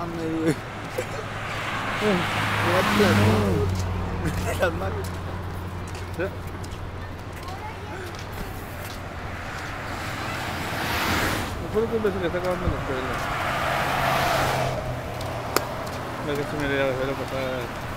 mames, güey. Las manos. Mejor que un beso que está acabando los pelos. La que se me debería pasar.